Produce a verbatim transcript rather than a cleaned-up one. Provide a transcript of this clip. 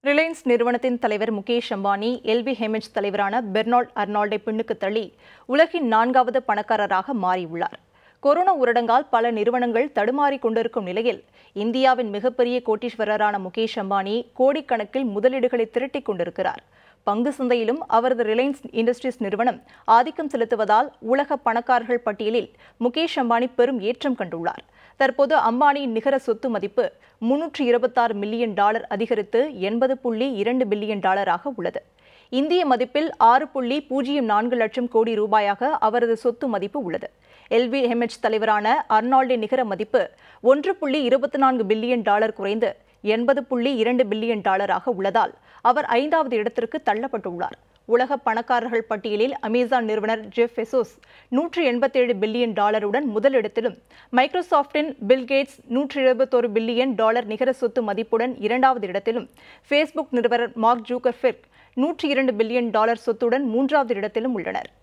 Reliance நிறுவனத்தின் தலைவர் Mukesh Ambani LV ஹெமிஜ் தலைவரான பெர்னால்ட் அர்னால்டை பின்னுக்கு தள்ளி உலகின் நான்காவது பணக்காரராக மாறியுள்ளார். கொரோனா ஊரடங்கால் பல நிறுவனங்கள் தடுமாறிக் கொண்டிருக்கும் நிலையில் இந்தியாவின் மிகப்பெரிய கோடீஸ்வரரான முகேஷ் அம்பானி கோடிக்கணக்கில் முதலீடுகளை திரட்டிக் கொண்டிருக்கிறார். பங்கு சந்தையிலும் அவரது ரிலையன்ஸ் இண்டஸ்ட்ரீஸ் நிறுவனம் ஆதிக்கம் செலுத்துவதால் உலக பணக்காரர்கள் பட்டியலில் முகேஷ் அம்பானி பெரும் ஏற்றம் கண்டுள்ளார். தற்போது அம்பானியின் நிகர சொத்து மதிப்பு முன்னூற்று இருபத்தாறு மில்லியன் டாலர் அதிகரித்து எண்பது புள்ளி இரண்டு பில்லியன் டாலராக உள்ளது. இந்திய மதிப்பில் ஆறு புள்ளி பூஜ்ஜியம் நான்கு லட்சம் கோடி ரூபாயாக அவரது சொத்து மதிப்பு உள்ளது. எல்வி ஹெமிஜ் தலைவரான அர்னால்டின் நிகர மதிப்பு ஒன்று புள்ளி இருபத்தி நான்கு பில்லியன் டாலர் குறைந்து எண்பது புள்ளி இரண்டு பில்லியன் டாலராக உள்ளதால் அவர் ஐந்தாவது இடத்திற்கு தள்ளப்பட்டுள்ளார். உலக பணக்காரர்கள் பட்டியலில் அமேசான் நிறுவனர் ஜெஃப் பெசோஸ் நூற்று எண்பத்தேழு பில்லியன் டாலருடன் முதலிடத்திலும், மைக்ரோசாப்டின் பில்கேட்ஸ் நூற்று இருபத்தொரு பில்லியன் டாலர் நிகர சொத்து மதிப்புடன் இரண்டாவது இடத்திலும், ஃபேஸ்புக் நிறுவனர் மார்க் ஜூக்கர்பெர்க் நூற்றி இரண்டு பில்லியன் டாலர் சொத்துடன் மூன்றாவது இடத்திலும் உள்ளனர்.